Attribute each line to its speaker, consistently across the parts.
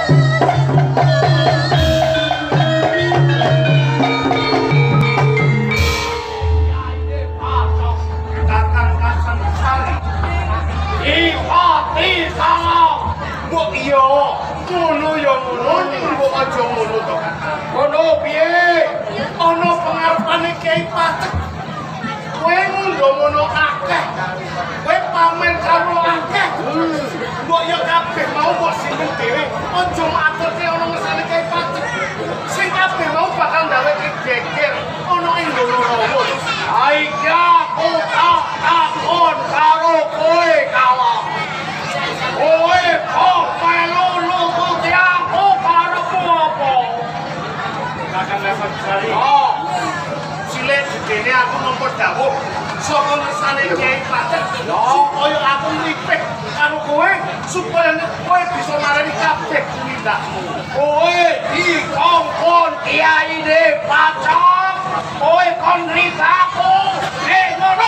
Speaker 1: Ngono ya ngono ning mbok aja ngono to. Ngono piye? Ana pengarepane Kyai Patek. Kowe ngono akeh. Kowe pamer karo akeh. Mbok ya kabeh mau mbok simpen dhewe. Aja maturke ana ngersane Kyai Patek. Sing kabeh mau bakal ndaweke geger ana ing ngono-ngono. Ha iki aku takon karo kowe kalah. Kowe kok melu putih aku karepmu apa? Kakang Lesan Sari. Oh. Cilik gedene aku nampa dawuh saka ngersane Kyai Patek supaya aku ngripik karo kowe supaya kowe bisa marani kabeh kumindakmu. Kowe dikongkon kiyaine Patek. Kowe kon nripakku. Ngono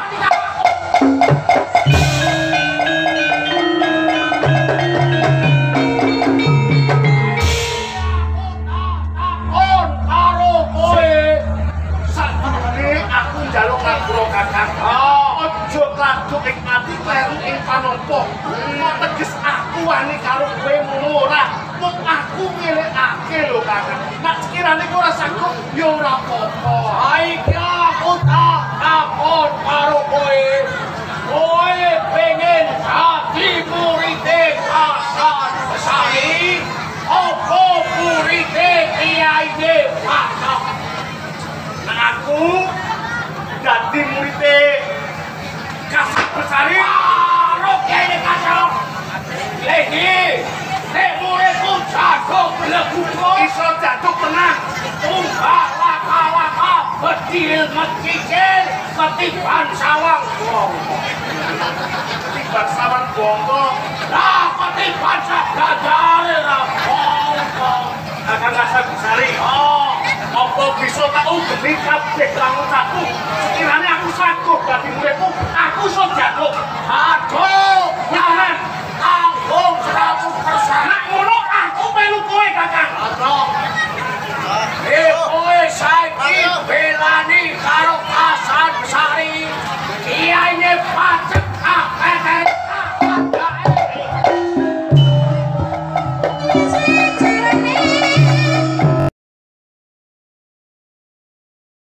Speaker 1: jaluk ngapura kakang. Aja kladuk ing ati kleru ing panampa. Kok teges aku wani karo kowe ngono ora. Mung aku ngelekake lho kakang. Nek sekirane kowe ora sanggup ya ora apa-apa. Ha iki aku takon karo kowe. Kowe pengen dadi murid Hasan Besari apa murid Kyai Patek? Aku dadi murid Hasan Besari karo Kyai Patek. Lagi nek muridku jago mlebu iso jatuh tenang. Laka-laka bedil mecicil ketiban sawang bongko. Ketiban sawang bongko. Lah ketiban sagajare ra bongko. Kakang Hasan Besari. Apa bisa tak ugeni kabeh kanggo aku? Sekirane aku sanggup dadi muridmu, aku iso